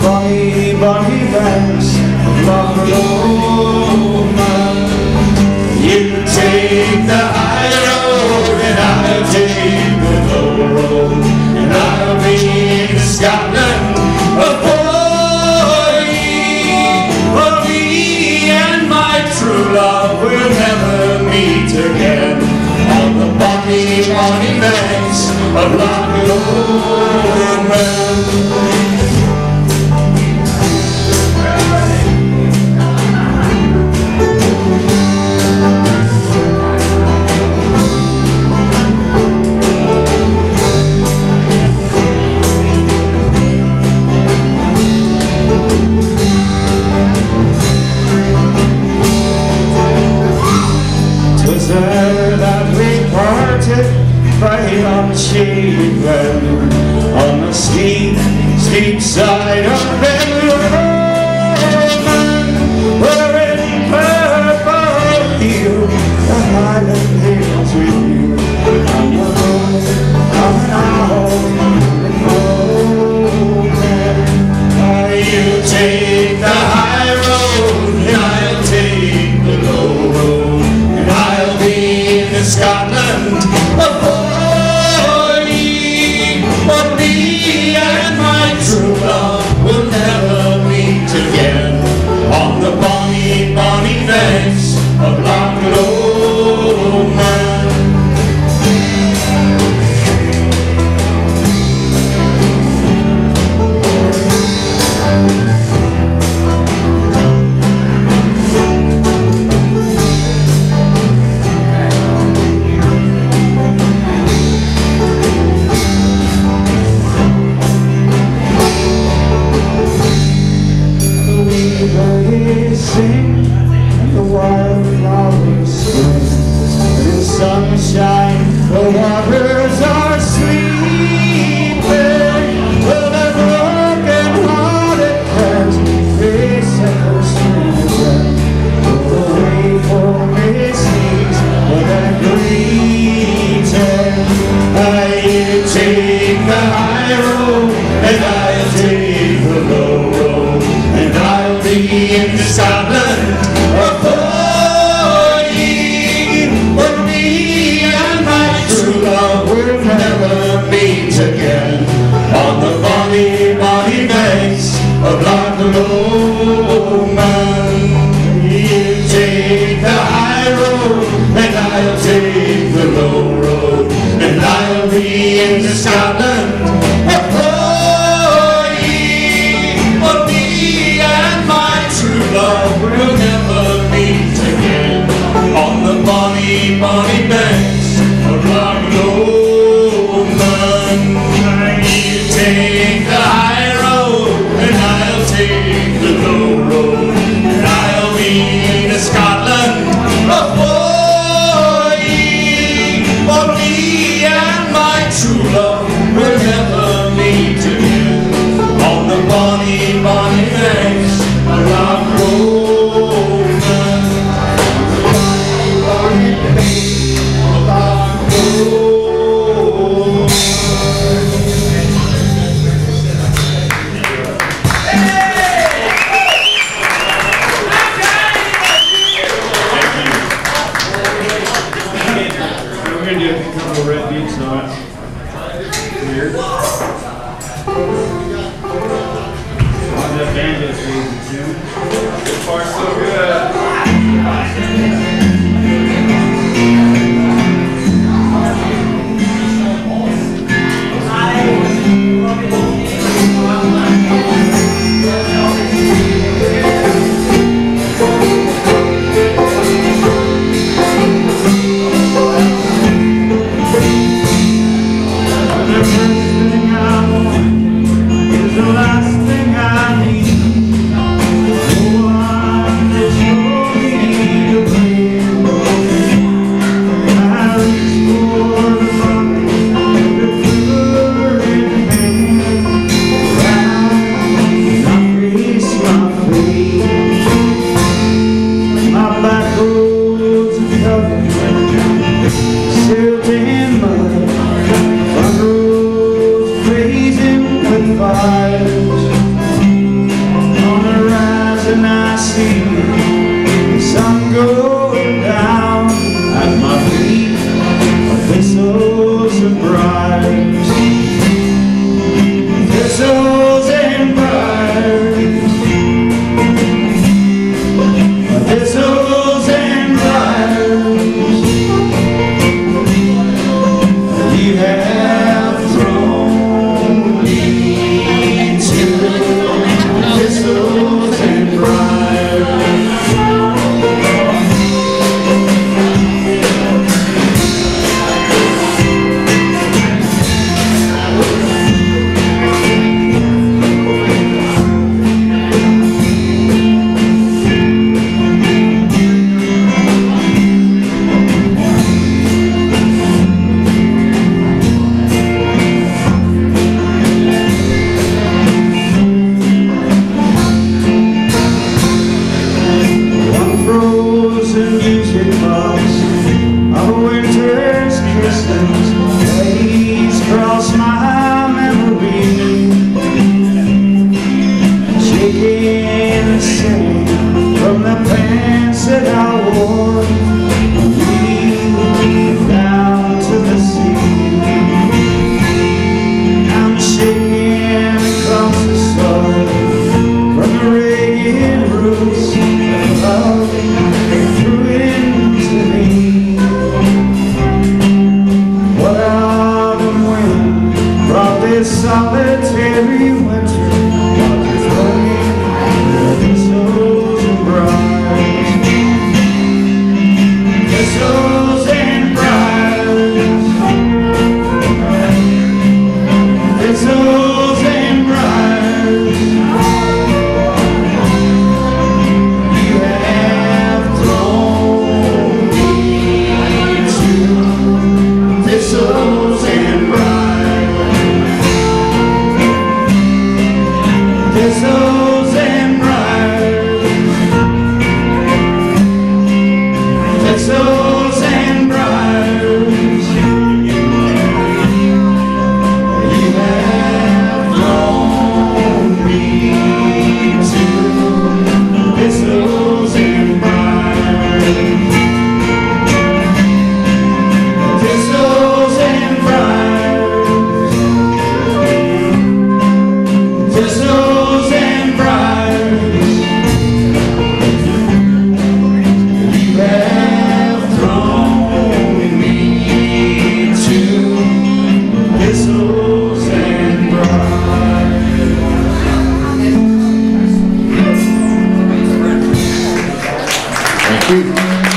bonny, bonny banks of Loch Lomond. You take the high road and I'll take the low road, and I'll be in Scotland for me and my true love will never meet again on the bonny, bonny banks of Loch Lomond. That we parted by unshaded ground on the steep, steep side of Benlomond, where in purple hue the Highland hills with you, and the road coming out of you take the high road and I'll take the low road, and I'll be in Scotland for me and my true love will never meet again on the bonny, bonny banks of Loch Lomond. Sing and the wildflowers spring, and in sunshine the waters are sleeping, well the broken-hearted hands face echo stream again, the wakeful misties with a greeting. I take the high road and I'll take the low road, and I'll be in Scotland for me and my true love will never meet again on the bonny, bonny banks of Loch Lomond. You take the high road and I'll take the low road, and I'll be in Scotland we'll never meet again on the bonny, bonny banks of Loch Lomond. You take the high road and I'll take the shaking the sand from the pants that I wore, leave down to the sea. I'm shaking across the soil from the ragged roots of love that threw into me. What autumn wind brought this solitary winter? Thistles and briars, thistles and briars, thistles and briars. You have thrown me to thistles and briars, thistles and thistles and briars. You have thrown me to thistles and briars, thistles and briars, thistles and briars. You have thrown me to thistles and briars. Thank you.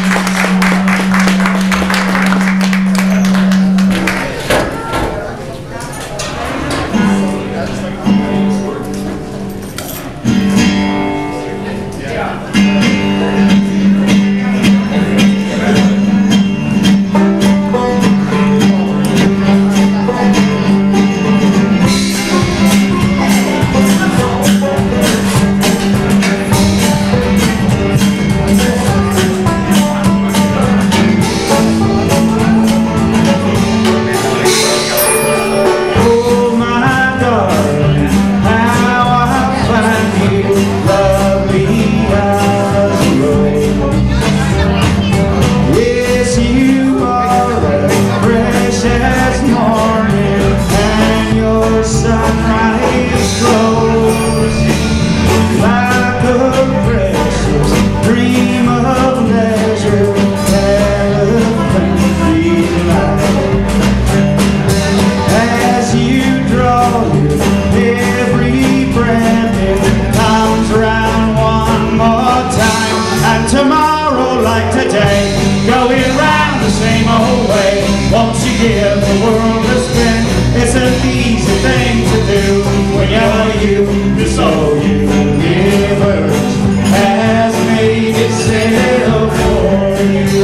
Tomorrow like today, going round the same old way. Won't you give the world a spin? It's an easy thing to do when you're you. This old universe has made itself for you.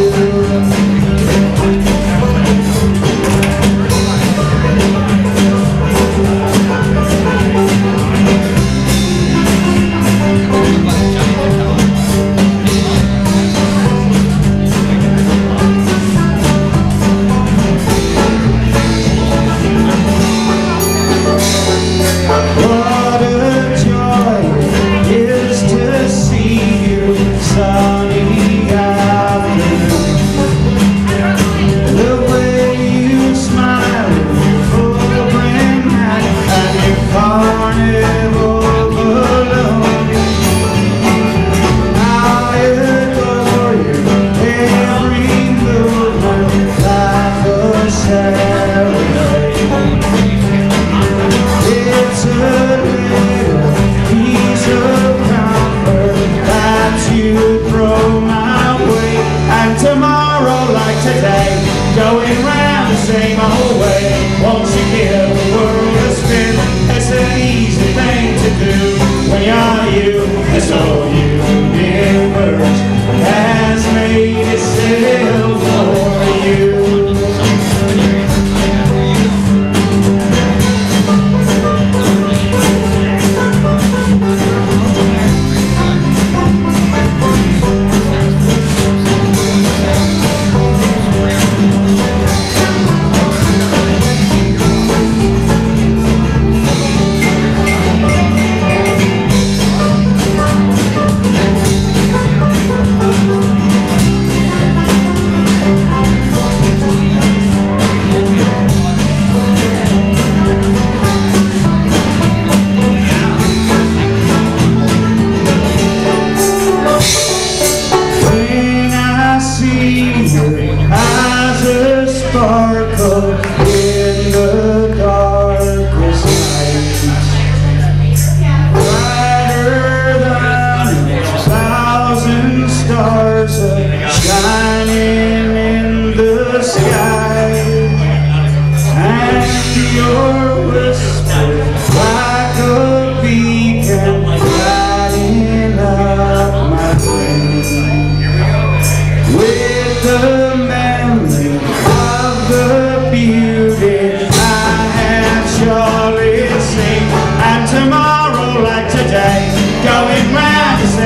What a joy it is to see you, sunny afternoon. The way you smile, your brand hat, and your carnival balloon. I adore you, every movement like a serenade. It's a little piece of comfort that you throw my way. And tomorrow like today, going round the same old way. Won't you give the world a spin? It's an easy thing to do when you're you. This old universe has made itself for you.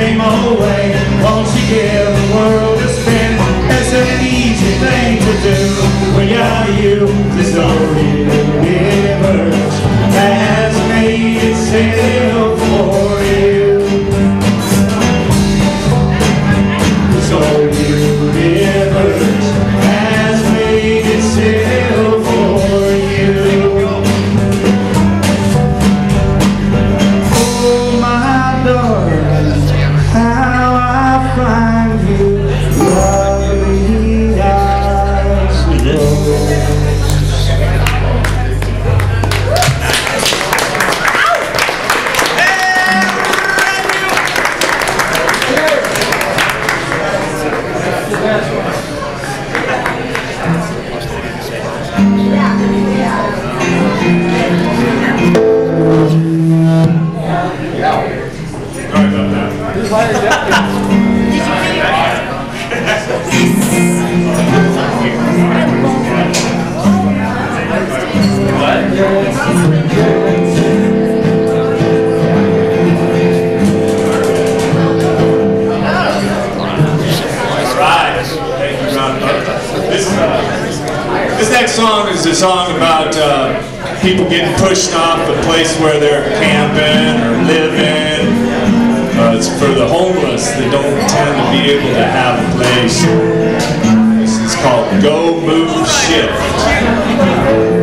same old way. Won't you give the world a spin? It's an easy thing to do when you're you. This old universe has made itself for you. This old universe has made itself for you. Oh, my darling, how I find you lovely eyes glow. This next song is a song about people getting pushed off the place where they're camping or living. It's for the homeless that don't tend to be able to have a place. This is called Go Move Shift.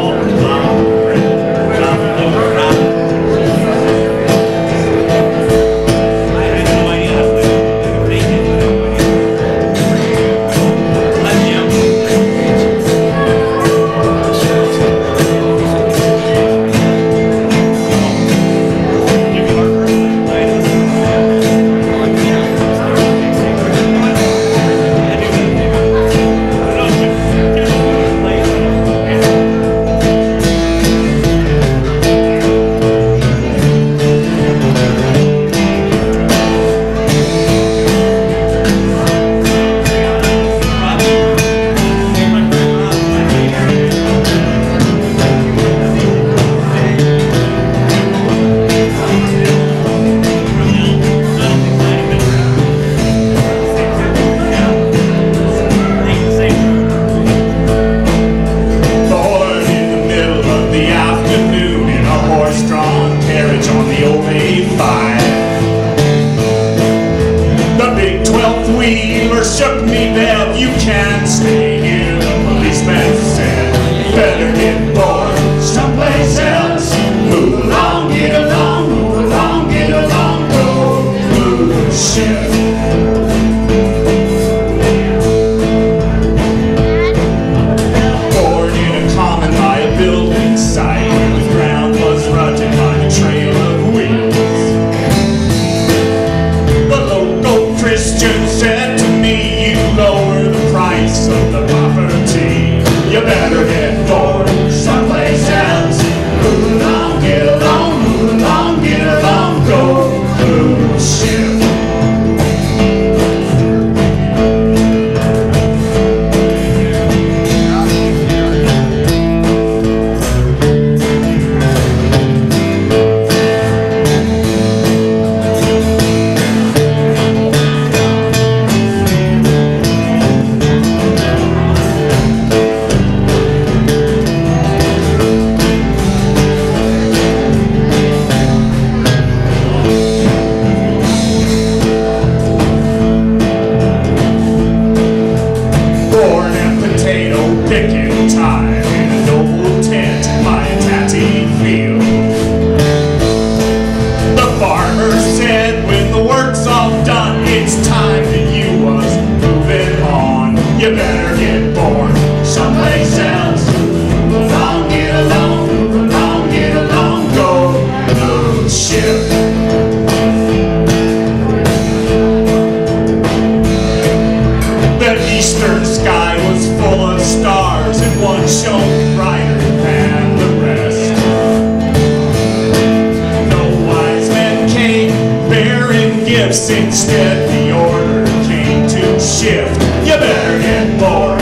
Shook me down, you can't stay here. The policeman said, you better get bored someplace else. Move along, get along, move along, get along, go move shift. Born in a common by a building site where the ground was rutted by the trail of wheels. The local Christian said to me, you lower the price of the property, you better get bored someplace else. Move along, get along, move along, get along, go move shift. Picking time in a noble tent by a tatty field. The farmer said, when the work's all done, it's time that you was moving on. You better get born someplace else. Move along, get along, move along, get along, go move shift. The eastern sky was full of stars, and one shone brighter than the rest. No wise men came bearing gifts, instead the order came to shift. You better get bored